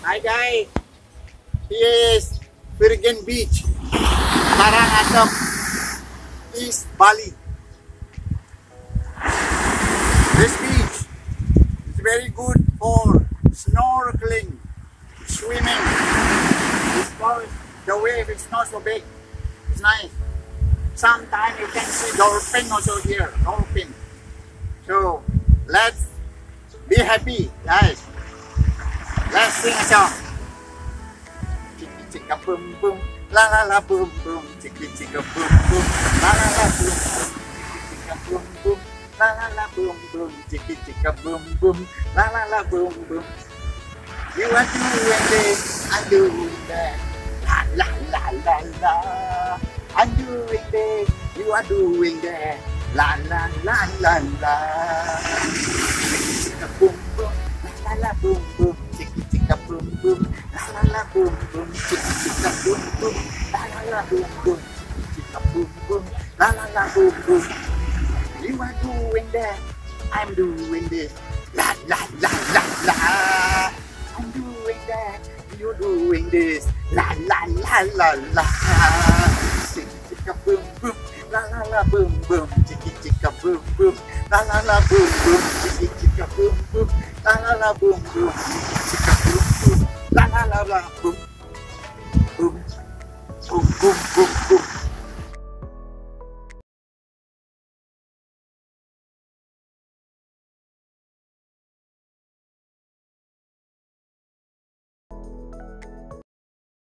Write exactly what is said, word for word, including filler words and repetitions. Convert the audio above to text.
Hi guys, here is Virgin Beach, Karangasem, East Bali. This beach is very good for snorkeling, swimming, because the wave is not so big. It's nice. Sometimes you can see dolphin also here, dolphin. So let's be happy, guys. Let's sing a song. Chicka chicka boom boom, la la la boom boom, chicka chicka boom boom, la la la boom boom, chicka boom boom, la la la boom boom, chicka chicka boom boom, la la la boom boom. You are doing this, I'm doing that, la la la la la. I'm doing this, you are doing that, la la la la la. Chicka boom boom, la la boom boom. Chicka chicka boom boom, la la la boom boom, chicka chicka boom boom, la la la boom boom, chicka boom boom, la la la boom boom. You are doing that, I'm doing this, la la la la la. I'm doing that, you're doing this, la la la la la. Chicka chicka boom boom, la la la boom boom, chicka chicka boom boom, la la la boom boom, chicka chicka boom boom, la la la boom boom. La la la la boom boom boom boom boom.